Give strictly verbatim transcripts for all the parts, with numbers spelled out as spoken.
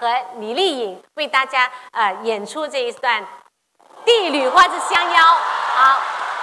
和李丽颖为大家呃演出这一段《帝女花之香腰》。好。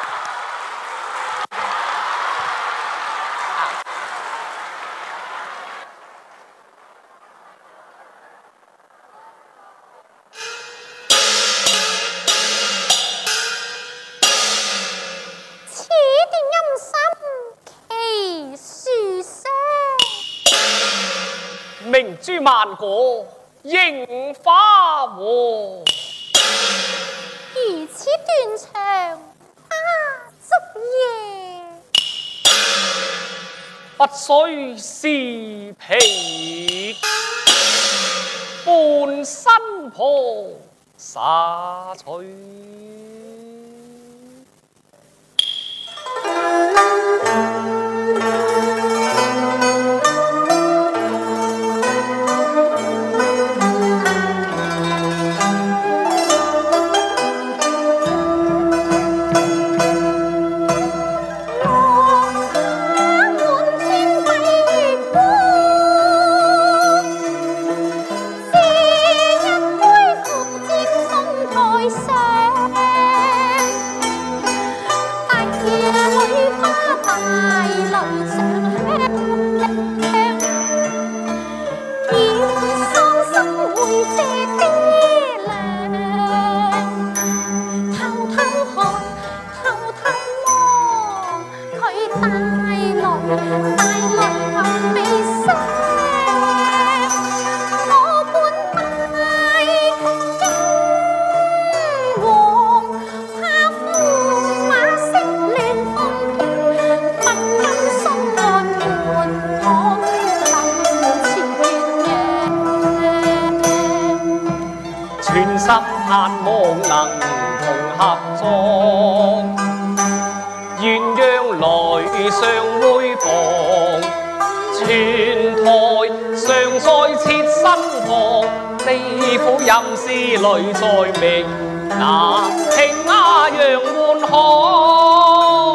明珠萬果櫻花和， 如此斷腸花燭夜， 不須是皮半新婆灑取。 盼望能同合作，鴛鴦來相會傍，全台常在設新房，地府任是淚在明，那聽亞陽喚喝。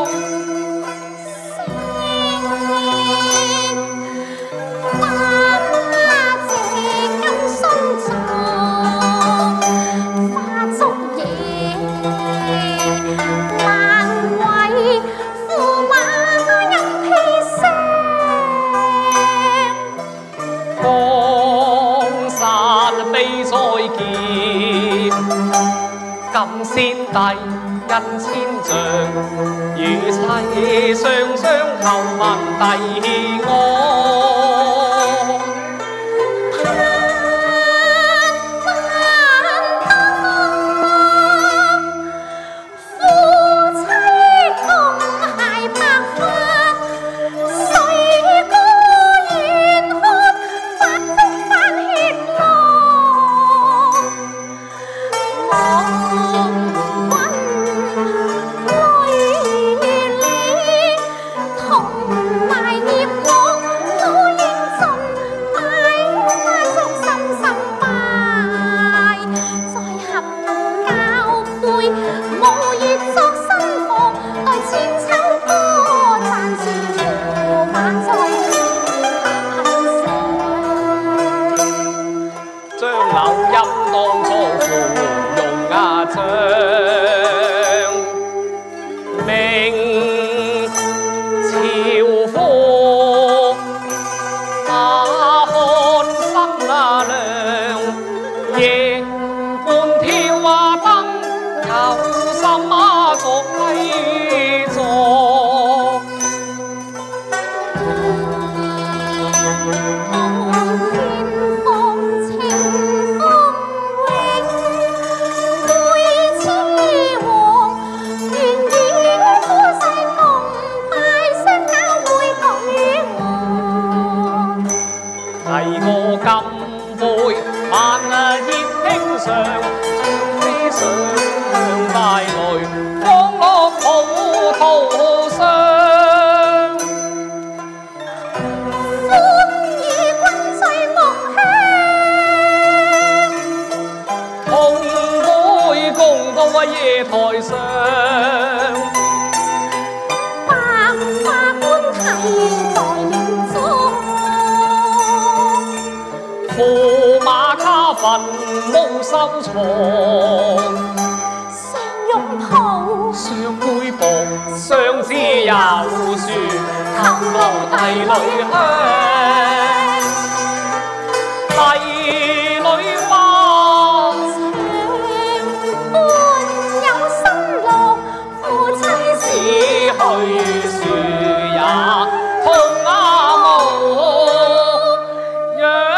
今先帝恩千丈，與世上相求問弟我。 夜台上， 百花觀睇在眼中， 驸馬卡。 墳墓收藏， 相擁抱， 相背膊，相知有樹，透露帝女香，帝女花。 情伴有心樂，夫妻只去樹也同阿無樣。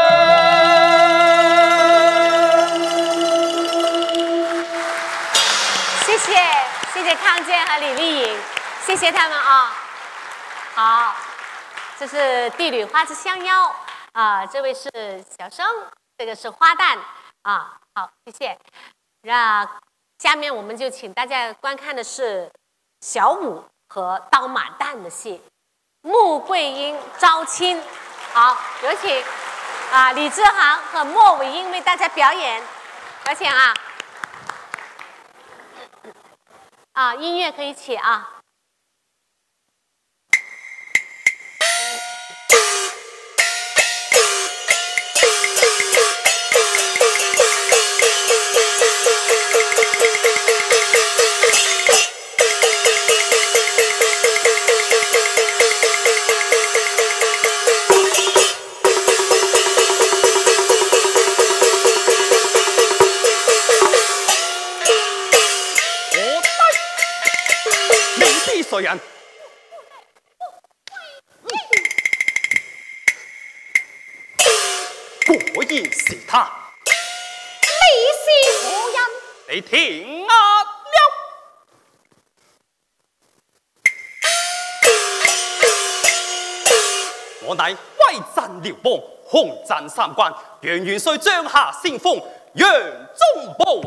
谢谢，谢谢康健和李丽颖，谢谢他们啊。好，这是帝女花之相邀啊，这位是小生，这个是花旦啊。好，谢谢。那下面我们就请大家观看的是小武和刀马旦的戏，穆桂英招亲。好，有请啊李志航和莫伟英为大家表演，有请啊。啊，音乐可以起啊。 谁人？果然是他。 你是何人？ 你聽啊了！我乃威震遼邦，雄鎮三關，楊元帥將下先鋒楊宗保。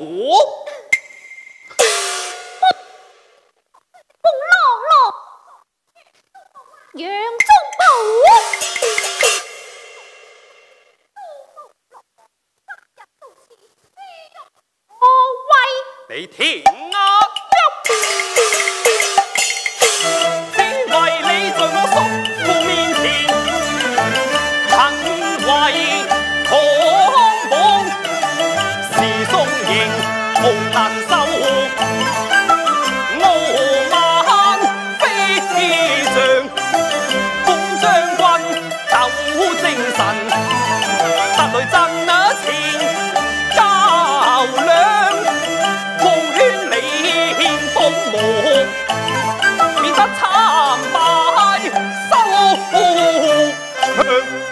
楊宗保，何謂？ 你聽啊了！只為你在我叔父面前行為狂妄，是宋刑無難受，傲慢非天象。將軍走精神，得對陣前較量，無怨理獻鋒芒，免得慘敗收場。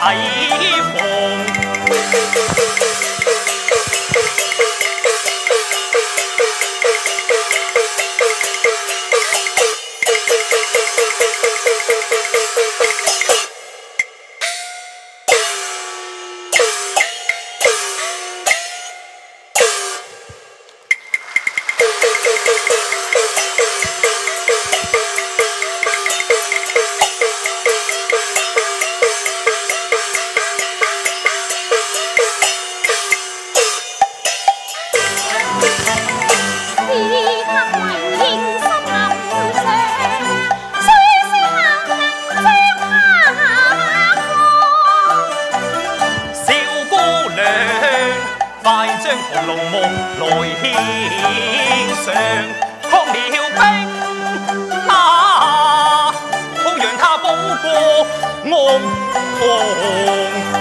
提防。红龙梦來獻上，抗了兵啊，好讓他保過惡行。